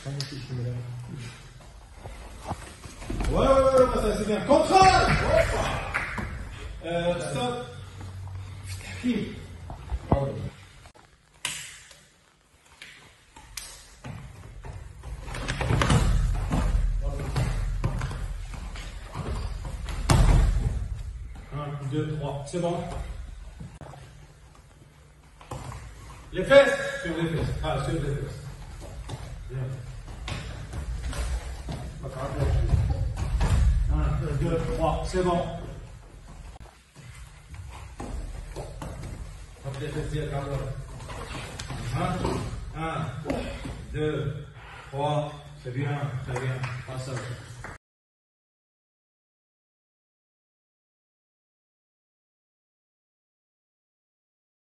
Ouais, ça c'est bien. Contrôle! Stop. Kim. Pardon. Un, deux, trois. C'est bon. Les fesses. Sur les fesses. Ah, sur les fesses. Bien. 1, 2, 3, c'est bon. Après, je vais 1, 2, 3, c'est bien, très bien. Passage.